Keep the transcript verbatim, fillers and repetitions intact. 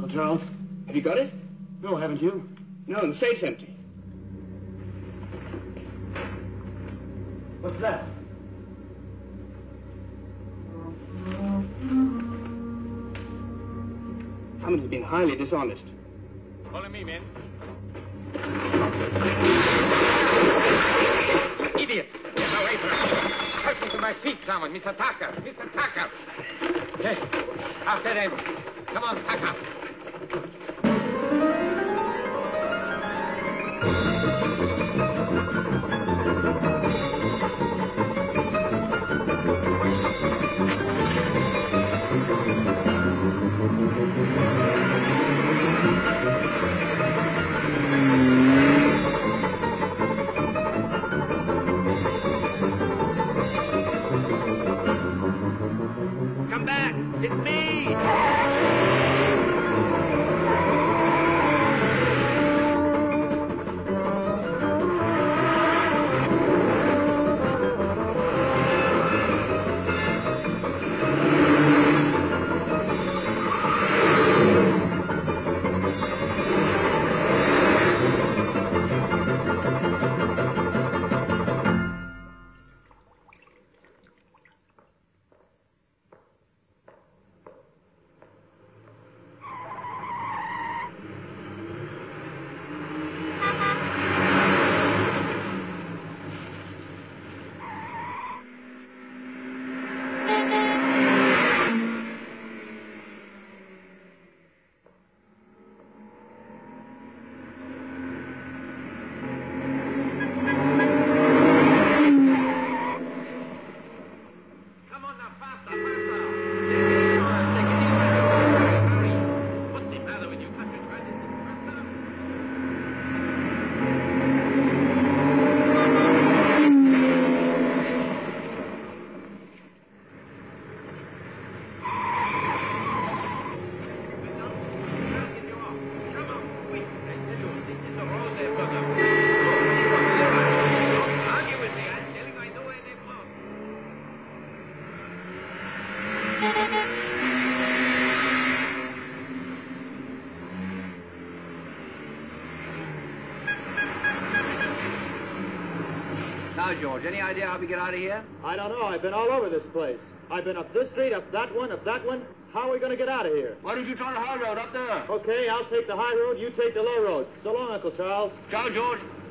Charles. Have you got it? No, haven't you? No, the safe's empty. What's that? Somebody's been highly dishonest. Follow me, men. Idiots! Get away from me! Help me to my feet, someone. Mister Tucker! Mister Tucker! Hey, after them. Come on, Tucker. Come back! It's me! Now, George, any idea how we get out of here? I don't know. I've been all over this place. I've been up this street, up that one, up that one. How are we going to get out of here? Why don't you try the high road up there? Okay, I'll take the high road, you take the low road. So long, Uncle Charles. Ciao, George.